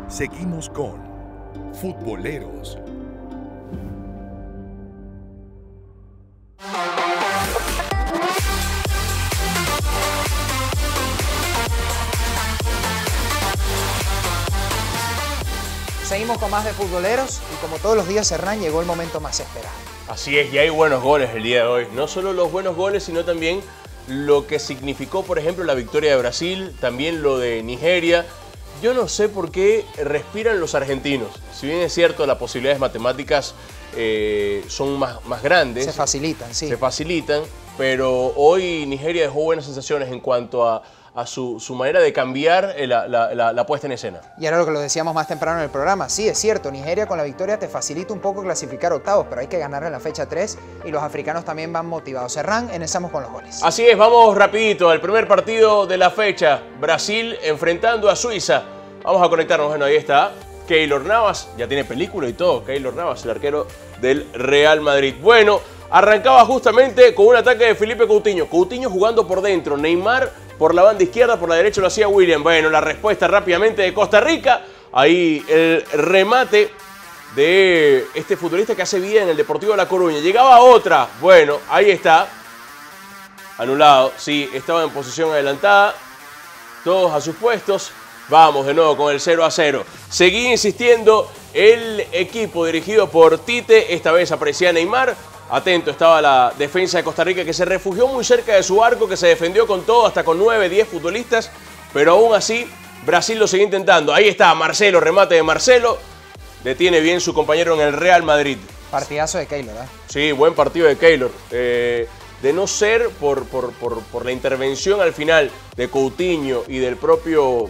Seguimos con Futboleros. Seguimos con más de Futboleros y como todos los días, Hernán, llegó el momento más esperado. Así es, y hay buenos goles el día de hoy. No solo los buenos goles, sino también lo que significó, por ejemplo, la victoria de Brasil, también lo de Nigeria. Yo no sé por qué respiran los argentinos. Si bien es cierto, las posibilidades matemáticas son más grandes. Se facilitan, sí. Se facilitan, pero hoy Nigeria dejó buenas sensaciones en cuanto a su manera de cambiar la puesta en escena. Y ahora lo que lo decíamos más temprano en el programa, sí, es cierto, Nigeria con la victoria te facilita un poco clasificar octavos, pero hay que ganar en la fecha 3 y los africanos también van motivados. Hernán, empezamos con los goles. Así es, vamos rapidito al primer partido de la fecha, Brasil enfrentando a Suiza. Vamos a conectarnos, bueno, ahí está Keylor Navas, ya tiene película y todo, Keylor Navas, el arquero del Real Madrid. Bueno, arrancaba justamente con un ataque de Felipe Coutinho. Coutinho jugando por dentro, Neymar por la banda izquierda, por la derecha lo hacía William. Bueno, la respuesta rápidamente de Costa Rica. Ahí el remate de este futbolista que hace bien en el Deportivo de La Coruña. Llegaba otra. Bueno, ahí está. Anulado. Sí, estaba en posición adelantada. Todos a sus puestos. Vamos de nuevo con el 0-0. Seguía insistiendo el equipo dirigido por Tite. Esta vez aparecía Neymar. Atento estaba la defensa de Costa Rica que se refugió muy cerca de su arco, que se defendió con todo, hasta con 9, 10 futbolistas. Pero aún así, Brasil lo sigue intentando. Ahí está Marcelo, remate de Marcelo. Detiene bien su compañero en el Real Madrid. Partidazo de Keylor, ¿eh? Sí, buen partido de Keylor. De no ser por la intervención al final de Coutinho y del propio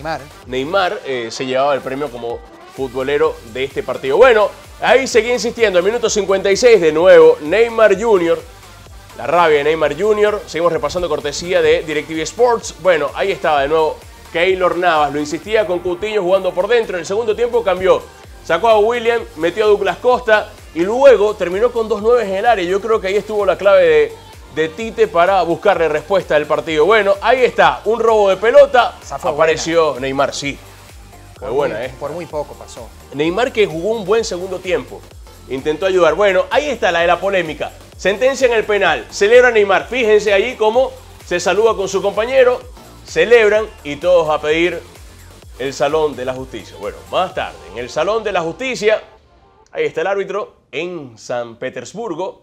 Neymar se llevaba el premio como futbolero de este partido. Bueno, ahí seguía insistiendo, el minuto 56 de nuevo, Neymar Jr., la rabia de Neymar Jr., seguimos repasando cortesía de DirecTV Sports. Bueno, ahí estaba de nuevo Keylor Navas, lo insistía con Coutinho jugando por dentro, en el segundo tiempo cambió, sacó a William, metió a Douglas Costa y luego terminó con 2 9 en el área. Yo creo que ahí estuvo la clave de Tite para buscarle respuesta al partido. Bueno, ahí está, un robo de pelota, apareció buena. Neymar, sí. Fue buena, Por muy poco pasó. Neymar que jugó un buen segundo tiempo. Intentó ayudar. Bueno, ahí está la de la polémica. Sentencia en el penal. Celebra Neymar. Fíjense ahí cómo se saluda con su compañero. Celebran y todos a pedir el Salón de la Justicia. Bueno, más tarde, en el Salón de la Justicia, ahí está el árbitro en San Petersburgo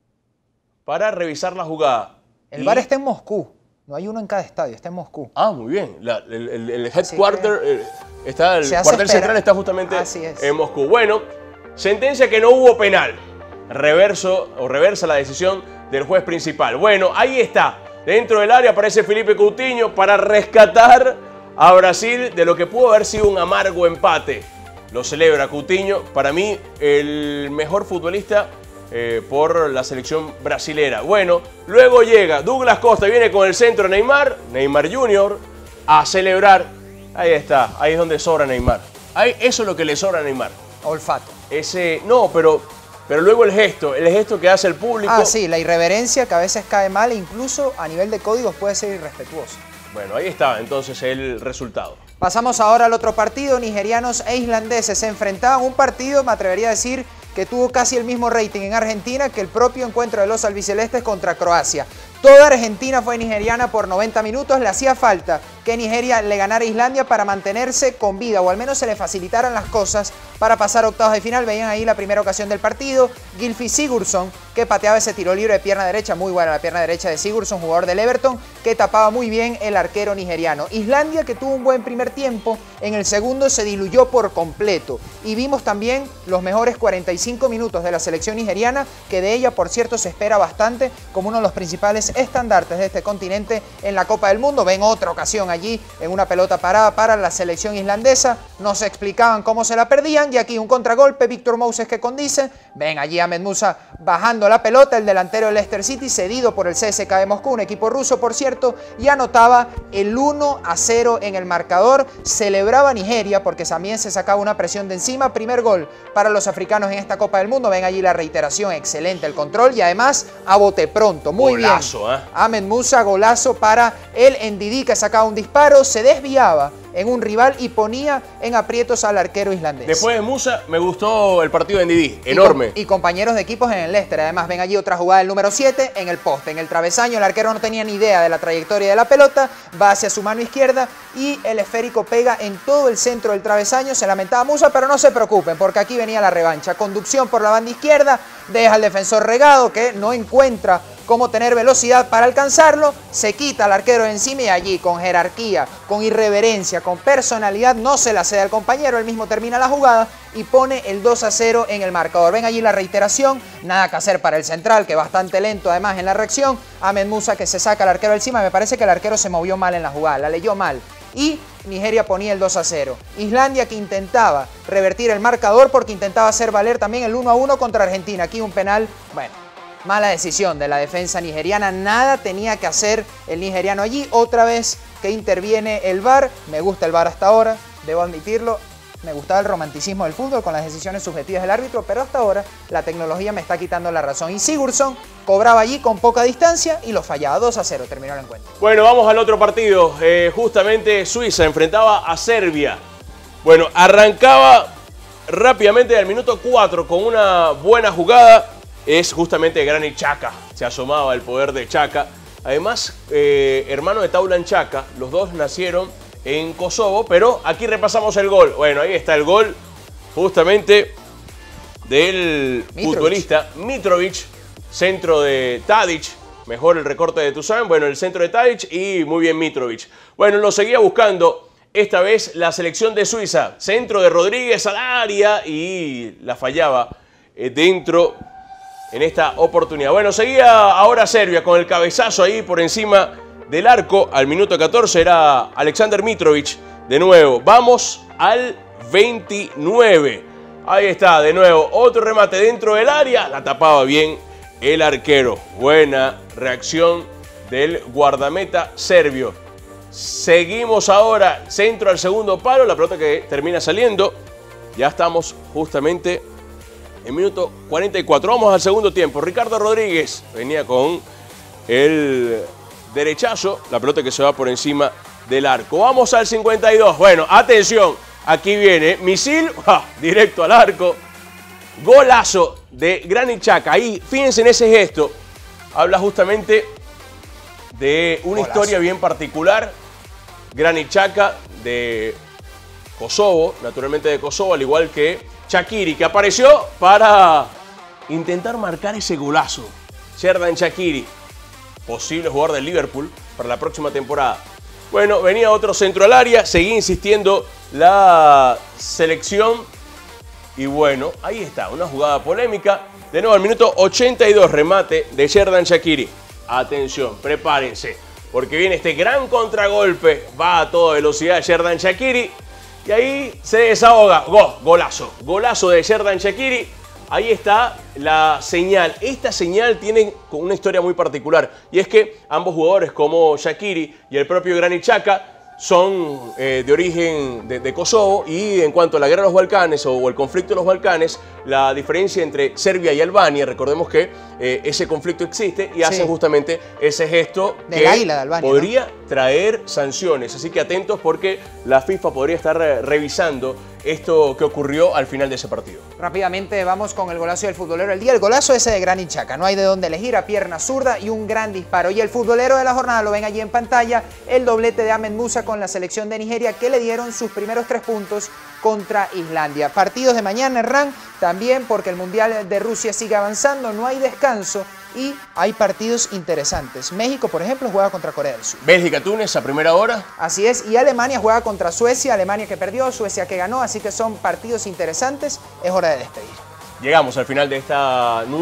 para revisar la jugada. El VAR está en Moscú. No hay uno en cada estadio, está en Moscú. Ah, muy bien. El headquarter, el cuartel central está justamente en Moscú. Bueno, sentencia que no hubo penal. Reversa la decisión del juez principal. Bueno, ahí está. Dentro del área aparece Felipe Coutinho para rescatar a Brasil de lo que pudo haber sido un amargo empate. Lo celebra Coutinho. Para mí, el mejor futbolista por la selección brasilera. Bueno, luego llega Douglas Costa, viene con el centro Neymar Jr. a celebrar. Ahí está, ahí es donde sobra Neymar. Eso es lo que le sobra a Neymar. Olfato. No, pero luego el gesto que hace el público. Ah, sí, la irreverencia que a veces cae mal e incluso a nivel de códigos puede ser irrespetuoso. Bueno, ahí está entonces el resultado. Pasamos ahora al otro partido. Nigerianos e islandeses se enfrentaban. Un partido, me atrevería a decir, que tuvo casi el mismo rating en Argentina que el propio encuentro de los albicelestes contra Croacia. Toda Argentina fue nigeriana por 90 minutos. Le hacía falta que Nigeria le ganara a Islandia para mantenerse con vida, o al menos se le facilitaran las cosas para pasar a octavos de final. Veían ahí la primera ocasión del partido. Gylfi Sigurdsson, que pateaba ese tiro libre de pierna derecha, muy buena la pierna derecha de Sigurdsson, jugador del Everton, que tapaba muy bien el arquero nigeriano. Islandia, que tuvo un buen primer tiempo, en el segundo se diluyó por completo. Y vimos también los mejores 45 minutos de la selección nigeriana, que de ella, por cierto, se espera bastante como uno de los principales estandartes de este continente en la Copa del Mundo. Ven otra ocasión allí en una pelota parada para la selección islandesa. No se explicaban cómo se la perdían y aquí un contragolpe, Victor Moses que condice. Ven allí Ahmed Musa bajando la pelota, el delantero del Leicester City, cedido por el CSKA de Moscú, un equipo ruso por cierto, y anotaba el 1-0 en el marcador. Celebraba Nigeria porque también se sacaba una presión de encima. Primer gol para los africanos en esta Copa del Mundo. Ven allí la reiteración, excelente el control y además a bote pronto, muy golazo, bien. Ahmed Musa, golazo para el Ndidi que sacaba un disparo se desviaba en un rival y ponía en aprietos al arquero islandés. Después de Musa, me gustó el partido de Ndidi, enorme. Y compañeros de equipos en el Leicester. Además, ven allí otra jugada del número 7 en el poste, en el travesaño. El arquero no tenía ni idea de la trayectoria de la pelota, va hacia su mano izquierda y el esférico pega en todo el centro del travesaño. Se lamentaba Musa, pero no se preocupen, porque aquí venía la revancha. Conducción por la banda izquierda, deja al defensor regado, que no encuentra cómo tener velocidad para alcanzarlo, se quita al arquero de encima y allí con jerarquía, con irreverencia, con personalidad, no se la cede al compañero, él mismo termina la jugada y pone el 2-0 en el marcador. Ven allí la reiteración, nada que hacer para el central, que bastante lento además en la reacción. Ahmed Musa que se saca al arquero encima, me parece que el arquero se movió mal en la jugada, la leyó mal. Y Nigeria ponía el 2-0. Islandia que intentaba revertir el marcador porque intentaba hacer valer también el 1-1 contra Argentina. Aquí un penal, bueno, mala decisión de la defensa nigeriana, nada tenía que hacer el nigeriano allí. Otra vez que interviene el VAR, me gusta el VAR hasta ahora, debo admitirlo. Me gustaba el romanticismo del fútbol con las decisiones subjetivas del árbitro, pero hasta ahora la tecnología me está quitando la razón. Y Sigurdsson cobraba allí con poca distancia y lo fallaba. 2-0 terminó el encuentro. Bueno, vamos al otro partido. Justamente Suiza enfrentaba a Serbia. Bueno, arrancaba rápidamente al minuto 4 con una buena jugada. Es justamente Granit Xhaka. Se asomaba el poder de Xhaka. Además, hermano de Taulan Xhaka, los dos nacieron en Kosovo, pero aquí repasamos el gol. Bueno, ahí está el gol justamente del futbolista Mitrovic, centro de Tadic, mejor el recorte de Toussaint, bueno, el centro de Tadic y muy bien Mitrovic. Bueno, lo seguía buscando, esta vez la selección de Suiza, centro de Rodríguez al área y la fallaba dentro en esta oportunidad. Bueno, seguía ahora Serbia con el cabezazo ahí por encima del arco. Al minuto 14 era Aleksandar Mitrovic de nuevo. Vamos al 29. Ahí está, de nuevo, otro remate dentro del área. La tapaba bien el arquero. Buena reacción del guardameta serbio. Seguimos ahora, centro al segundo palo. La pelota que termina saliendo. Ya estamos justamente en minuto 44. Vamos al segundo tiempo. Ricardo Rodríguez venía con el derechazo, la pelota que se va por encima del arco. Vamos al 52. Bueno, atención, aquí viene misil, directo al arco. Golazo de Granit Xhaka. Ahí, fíjense en ese gesto. Habla justamente de una historia bien particular. Granit Xhaka de Kosovo, naturalmente de Kosovo, al igual que Shaqiri, que apareció para intentar marcar ese golazo. Xherdan Shaqiri, posible jugador del Liverpool para la próxima temporada. Bueno, venía otro centro al área, seguía insistiendo la selección. Y bueno, ahí está, una jugada polémica. De nuevo, al minuto 82, remate de Xherdan Shaqiri. Atención, prepárense, porque viene este gran contragolpe. Va a toda velocidad Xherdan Shaqiri. Y ahí se desahoga. Golazo. Golazo de Xherdan Shaqiri. Ahí está la señal. Esta señal tiene una historia muy particular. Y es que ambos jugadores como Shaqiri y el propio Granit Xhaka son de origen de Kosovo. Y en cuanto a la guerra de los Balcanes o el conflicto de los Balcanes, la diferencia entre Serbia y Albania, recordemos que ese conflicto existe y hacen justamente ese gesto de que la isla de Albania, podría traer sanciones. Así que atentos porque la FIFA podría estar revisando esto que ocurrió al final de ese partido. Rápidamente vamos con el golazo del futbolero del día. El golazo ese de Granit Xhaka. No hay de dónde elegir, a pierna zurda y un gran disparo. Y el futbolero de la jornada, lo ven allí en pantalla, el doblete de Ahmed Musa con la selección de Nigeria, que le dieron sus primeros 3 puntos contra Islandia. Partidos de mañana, Hernán, también porque el Mundial de Rusia sigue avanzando, no hay descanso y hay partidos interesantes. México, por ejemplo, juega contra Corea del Sur. Bélgica-Túnez a primera hora. Así es, y Alemania juega contra Suecia, Alemania que perdió, Suecia que ganó, así que son partidos interesantes. Es hora de despedir. Llegamos al final de esta